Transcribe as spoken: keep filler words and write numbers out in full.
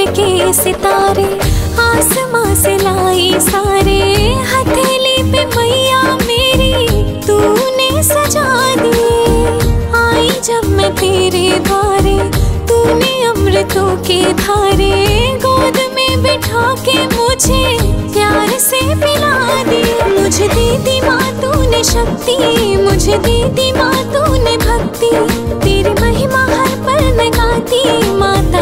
के सितारे आसमां से लाई सारे, हथेली पे मैया मेरी तूने सजा दिए। आई जब मैं तेरे द्वारे तूने अमृतों के धारे, गोद में बिठा के मुझे प्यार से पिला दिए। मुझे दी दी माँ तूने शक्ति, मुझे दी दी माँ तूने भक्ति, तेरी महिमा हर पल मैं गाती माता।